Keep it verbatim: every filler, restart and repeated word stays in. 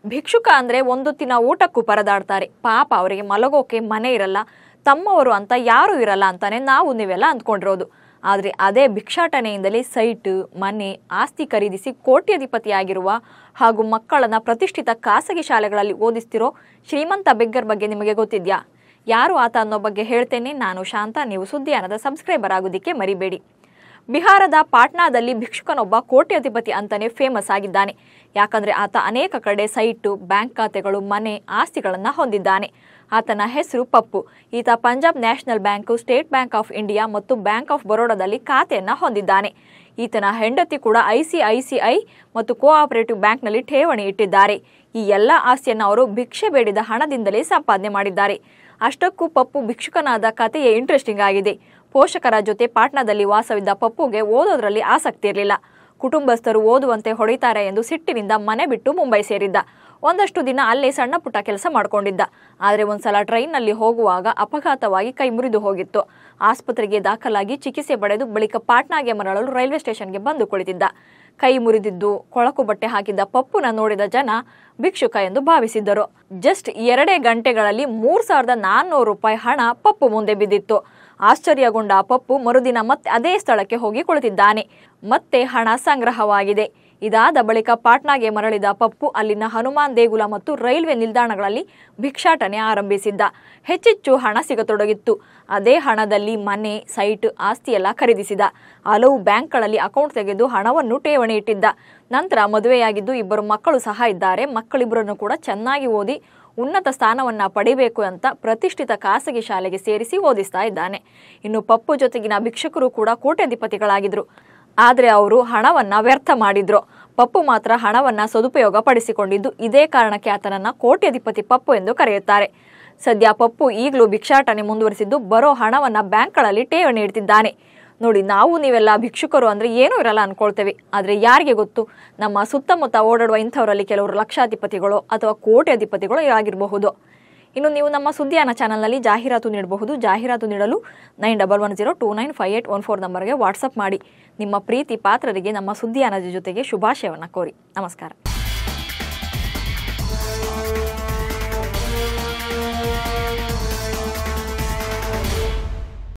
ಭಿಕ್ಷುಕ ಅಂದ್ರೆ ಒಂದೊತ್ತಿನ ಊಟಕ್ಕೂ ಪರದಾಡ್ತಾರೆ. ಪಾಪ ಅವರಿಗೆ ಮಲಗೋಕೆ ಮನೆ ಇರಲ್ಲ, ತಮ್ಮವರು ಅಂತ ಯಾರು ಇರಲ್ಲ ಅಂತಾನೆ ನಾವು ನೀವೆಲ್ಲ ಅಂದ್ಕೊಂಡಿರೋದು. ಆದರೆ ಅದೇ ಭಿಕ್ಷಾಟನೆಯಿಂದಲೇ ಸೈಟ್, ಮನೆ, ಆಸ್ತಿ ಖರೀದಿಸಿ ಕೋಟ್ಯಾಧಿಪತಿಯಾಗಿರುವ ಹಾಗೂ ಮಕ್ಕಳನ್ನ ಪ್ರತಿಷ್ಠಿತ ಖಾಸಗಿ ಶಾಲೆಗಳಲ್ಲಿ ಓದಿಸ್ತಿರೋ ಶ್ರೀಮಂತ ಬೆಗ್ಗರ್ ಬಗ್ಗೆ ನಿಮಗೆ ಗೊತ್ತಿದ್ಯಾ? ಯಾರು ಆತ ಅನ್ನೋ ಬಗ್ಗೆ ಹೇಳ್ತೇನೆ. ನಾನು ಶಾಂತ. ನೀವು ಸುದ್ದಿಯಾನದ ಸಬ್ಸ್ಕ್ರೈಬರ್ ಆಗೋದಿಕ್ಕೆ ಮರಿಬೇಡಿ. ಬಿಹಾರದ ಪಾಟ್ನಾದಲ್ಲಿ ಭಿಕ್ಷುಕನೊಬ್ಬ ಕೋಟ್ಯಾಧಿಪತಿ ಅಂತಾನೆ ಫೇಮಸ್ ಆಗಿದ್ದಾನೆ. ಯಾಕಂದ್ರೆ ಆತ ಅನೇಕ ಕಡೆ ಸೈಟು, ಬ್ಯಾಂಕ್ ಖಾತೆಗಳು, ಮನೆ, ಆಸ್ತಿಗಳನ್ನ ಹೊಂದಿದ್ದಾನೆ. ಆತನ ಹೆಸರು ಪಪ್ಪು. ಈತ Punjab national bank, state bank of India ಮತ್ತು ಬ್ಯಾಂಕ್ ಆಫ್ ಬರೋಡಾದಲ್ಲಿ ಖಾತೆಯನ್ನ ಹೊಂದಿದ್ದಾನೆ. ಈತನ ಹೆಂಡತಿ ಕೂಡ ಐಸಿಐಸಿಐ ಮತ್ತು ಕೋಆಪರೇಟಿವ್ ಬ್ಯಾಂಕ್ನಲ್ಲಿ ಠೇವಣಿ ಇಟ್ಟಿದ್ದಾರೆ. ಈ ಎಲ್ಲ ಆಸ್ತಿಯನ್ನು ಅವರು ಭಿಕ್ಷೆ ಬೇಡಿದ ಹಣದಿಂದಲೇ ಸಂಪಾದನೆ ಮಾಡಿದ್ದಾರೆ. ಅಷ್ಟಕ್ಕೂ ಪಪ್ಪು ಭಿಕ್ಷುಕನಾದ ಕಥೆಯೇ ಇಂಟ್ರೆಸ್ಟಿಂಗ್ ಆಗಿದೆ. ಪೋಷಕರ ಜೊತೆ ಪಾಟ್ನಾದಲ್ಲಿ ವಾಸವಿದ್ದ ಪಪ್ಪುಗೆ ಓದೋದ್ರಲ್ಲಿ ಆಸಕ್ತಿ ಇರಲಿಲ್ಲ. ಕುಟುಂಬಸ್ಥರು ಓದುವಂತೆ ಹೊಡಿತಾರೆ ಎಂದು ಸಿಟ್ಟಿನಿಂದ ಮನೆ ಬಿಟ್ಟು ಮುಂಬೈ ಸೇರಿದ್ದ. ಒಂದಷ್ಟು ದಿನ ಅಲ್ಲೇ ಸಣ್ಣ ಪುಟ್ಟ ಕೆಲಸ ಮಾಡ್ಕೊಂಡಿದ್ದ. ಆದರೆ ಒಂದ್ಸಲ ಟ್ರೈನ್ನಲ್ಲಿ ಹೋಗುವಾಗ ಅಪಘಾತವಾಗಿ ಕೈ ಮುರಿದು ಹೋಗಿತ್ತು. ಆಸ್ಪತ್ರೆಗೆ ದಾಖಲಾಗಿ ಚಿಕಿತ್ಸೆ ಪಡೆದು ಬಳಿಕ ಪಾಟ್ನಾಗೆ ಮರಳಲು ರೈಲ್ವೆ ಸ್ಟೇಷನ್ಗೆ ಬಂದು ಕುಳಿತಿದ್ದ. ಕೈ ಮುರಿದಿದ್ದು ಕೊಳಕು ಬಟ್ಟೆ ಹಾಕಿದ್ದ ಪಪ್ಪುನ ನೋಡಿದ ಜನ ಭಿಕ್ಷುಕ ಎಂದು ಭಾವಿಸಿದ್ದರು. ಜಸ್ಟ್ ಎರಡೇ ಗಂಟೆಗಳಲ್ಲಿ ಮೂರ್ ಸಾವಿರದ ನಾನ್ನೂರು ರೂಪಾಯಿ ಹಣ ಪಪ್ಪು ಮುಂದೆ ಬಿದ್ದಿತ್ತು. ಆಶ್ಚರ್ಯಗೊಂಡ ಪಪ್ಪು ಮರುದಿನ ಮತ್ತೆ ಅದೇ ಸ್ಥಳಕ್ಕೆ ಹೋಗಿ ಕುಳಿತಿದ್ದಾನೆ. ಮತ್ತೆ ಹಣ ಸಂಗ್ರಹವಾಗಿದೆ. ಇದಾದ ಬಳಿಕ ಪಾಟ್ನಾಗೆ ಮರಳಿದ ಪಪ್ಪು ಅಲ್ಲಿನ ಹನುಮಾನ್ ದೇಗುಲ ಮತ್ತು ರೈಲ್ವೆ ನಿಲ್ದಾಣಗಳಲ್ಲಿ ಭಿಕ್ಷಾಟನೆ ಆರಂಭಿಸಿದ್ದ. ಹೆಚ್ಚೆಚ್ಚು ಹಣ ಸಿಗತೊಡಗಿತ್ತು. ಅದೇ ಹಣದಲ್ಲಿ ಮನೆ, ಸೈಟ್, ಆಸ್ತಿಯೆಲ್ಲ ಖರೀದಿಸಿದ. ಹಲವು ಬ್ಯಾಂಕ್ಗಳಲ್ಲಿ ಅಕೌಂಟ್ ತೆಗೆದು ಹಣವನ್ನು ಠೇವಣಿ ಇಟ್ಟಿದ್ದ. ನಂತರ ಮದುವೆಯಾಗಿದ್ದು ಇಬ್ಬರು ಮಕ್ಕಳು ಸಹ ಇದ್ದಾರೆ. ಮಕ್ಕಳಿಬ್ಬರನ್ನು ಕೂಡ ಚೆನ್ನಾಗಿ ಓದಿ ಉನ್ನತ ಸ್ಥಾನವನ್ನ ಪಡಿಬೇಕು ಅಂತ ಪ್ರತಿಷ್ಠಿತ ಖಾಸಗಿ ಶಾಲೆಗೆ ಸೇರಿಸಿ ಓದಿಸ್ತಾ ಇದ್ದಾನೆ. ಇನ್ನು ಪಪ್ಪು ಜೊತೆಗಿನ ಭಿಕ್ಷುಕರು ಕೂಡ ಕೋಟ್ಯಾಧಿಪತಿಗಳಾಗಿದ್ರು. ಆದರೆ ಅವರು ಹಣವನ್ನ ವ್ಯರ್ಥ ಮಾಡಿದ್ರು. ಪಪ್ಪು ಮಾತ್ರ ಹಣವನ್ನ ಸದುಪಯೋಗ ಪಡಿಸಿಕೊಂಡಿದ್ದು. ಇದೇ ಕಾರಣಕ್ಕೆ ಆತನನ್ನ ಕೋಟ್ಯಾಧಿಪತಿ ಪಪ್ಪು ಎಂದು ಕರೆಯುತ್ತಾರೆ. ಸದ್ಯ ಪಪ್ಪು ಈಗಲೂ ಭಿಕ್ಷಾಟನೆ ಮುಂದುವರಿಸಿದ್ದು ಬರೋ ಹಣವನ್ನ ಬ್ಯಾಂಕ್ಗಳಲ್ಲಿ ಠೇವಣಿ ಇಡ್ತಿದ್ದಾನೆ. ನೋಡಿ, ನಾವು ನೀವೆಲ್ಲ ಭಿಕ್ಷುಕರು ಅಂದ್ರೆ ಏನೂ ಇರಲ್ಲ ಅನ್ಕೊಳ್ತೇವೆ. ಆದ್ರೆ ಯಾರಿಗೆ ಗೊತ್ತು, ನಮ್ಮ ಸುತ್ತಮುತ್ತ ಓಡಾಡುವ ಇಂಥವರಲ್ಲಿ ಕೆಲವರು ಲಕ್ಷಾಧಿಪತಿಗಳು ಅಥವಾ ಕೋಟ್ಯಾಧಿಪತಿಗಳು ಆಗಿರಬಹುದು. ಇನ್ನು ನೀವು ನಮ್ಮ ಸುದ್ದಿಯಾನ ಚಾನಲ್ನಲ್ಲಿ ಜಾಹೀರಾತು ನೀಡಬಹುದು. ಜಾಹೀರಾತು ನೀಡಲು nine double one zero two nine five eight one four ನಂಬರ್ಗೆ ವಾಟ್ಸಪ್ ಮಾಡಿ. ನಿಮ್ಮ ಪ್ರೀತಿ ಪಾತ್ರರಿಗೆ ನಮ್ಮ ಸುದ್ದಿಯಾನದ ಜೊತೆಗೆ ಶುಭಾಶಯವನ್ನು ಕೋರಿ. ನಮಸ್ಕಾರ.